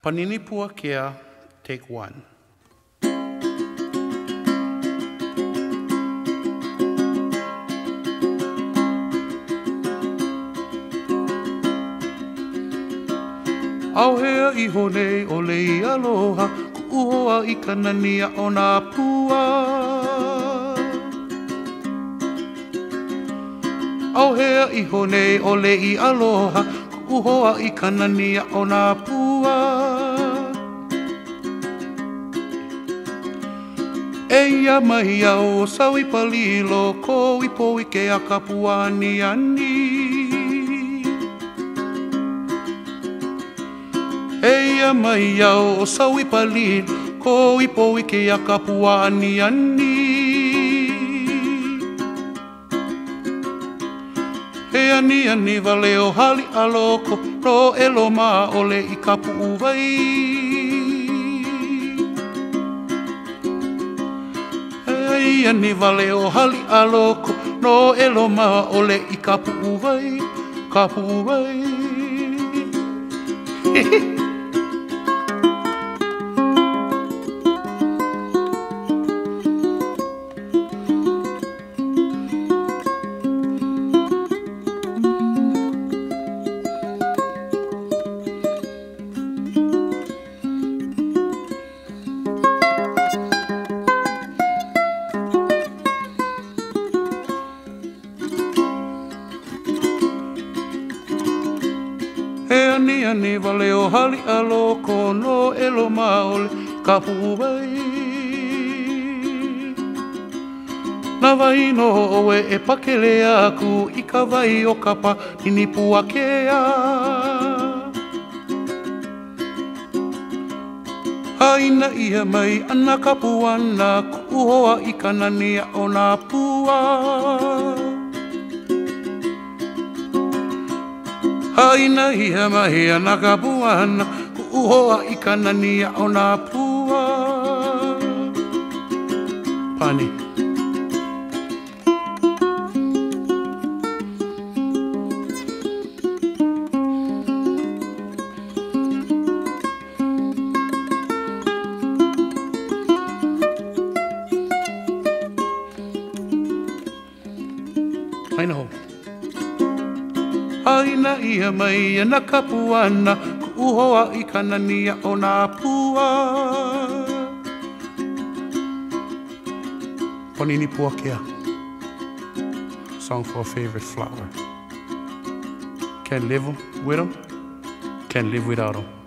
Panini Puakea, take 1. Auhea iho nei o lei aloha, ku'uhoa I kanania o nā pua. Auhea iho nei o lei aloha, ku'uhoa I kanania o nā pua. Eia mai au sawi palilo, ko ipo I ke a kapuani ani. Eia mai au sawi palilo, ko ipo I ke a kapuani ani. He ani ani vale o hali aloko, ro elo maa ole I kapu uwai. He ani vale o hali aloko, ro elo maa ole I kapu uwai, kapu uwai. He ani ani vale o hali aloko, no elo maole kapu uwai. Na waino oe e pakele aku I ka wai o kapa Panini Puakea. Haina ia mai ana kapuana, ku'uhoa I kanania o nā pua. Haina ia mai ana kapuana, ku'uhoa I kanania o nā pua. Pani. Haina ho. Haina ia mai ana kapuana, ku'uhoa I kanania o nā pua. Panini Puakea, song for a favorite flower. Can't live with 'em, can't live without 'em.